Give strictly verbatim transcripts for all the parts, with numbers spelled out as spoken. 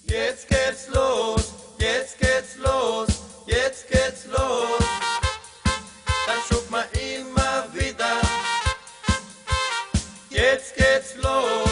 Jetzt geht's los, jetzt geht's los, jetzt geht's los. Dann schaut man immer wieder. Jetzt geht's los.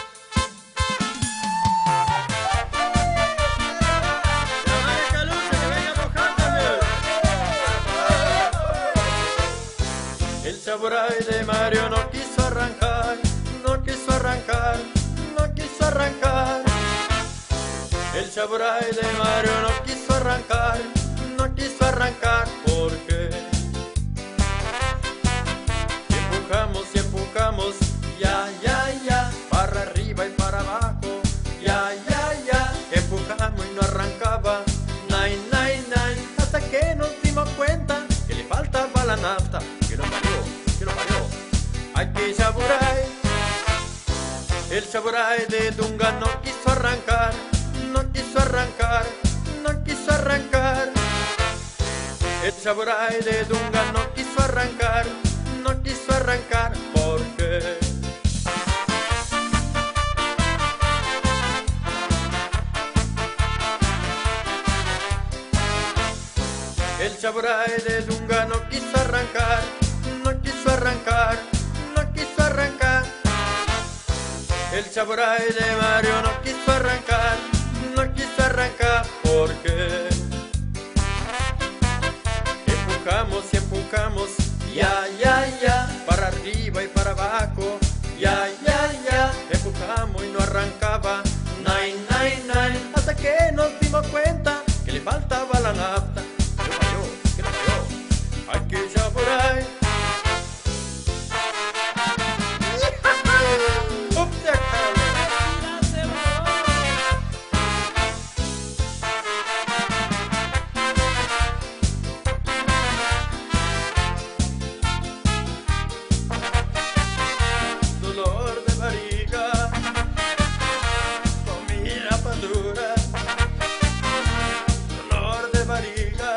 El samurái de Mario no quiso arrancar, no quiso arrancar, no quiso arrancar. El samurái de Mario no quiso arrancar, no quiso arrancar porque empujamos y empujamos, ya, ya, ya, para arriba y para abajo, ya, ya, ya, empujamos y no arrancaba, nai, nai, nai, hasta que nos dimos cuenta que le faltaba la nafta, que no parió, que no parió. Aquí samurái, el samurái de Dunga no quiso arrancar, no quiso arrancar, no quiso arrancar. El samurái de Dunga no quiso arrancar, no quiso arrancar porque el samurái de Dunga no quiso arrancar, no quiso arrancar, no quiso arrancar. El samurái de Mario no quiso arrancar, no quiso arrancar porque empujamos y empujamos, ya, ya, ya, para arriba y para abajo, ya, ya, ya, empujamos y no arrancaba, nai, nai, nai, hasta que nos dimos cuenta que le faltaba la nafta, que no falló, que no falló, aquí samurái. Dolor de barriga, comida pa' dura, dolor de barriga,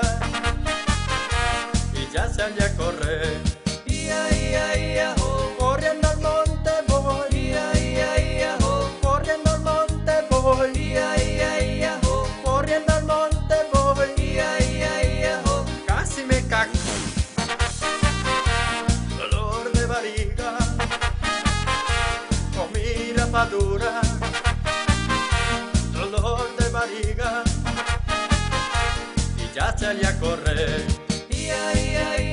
y ya salí a correr. Ia, ia, ia, oh. Corriendo al monte voy, ia, ia, ia, oh. Corriendo al monte voy, ia, ia, ia, oh. Corriendo al monte voy, ia, ia, ia, oh. Casi me cago. Dolor de barriga, comida madura, dolor de barriga, y ya salí a correr. Ia, ia, ia.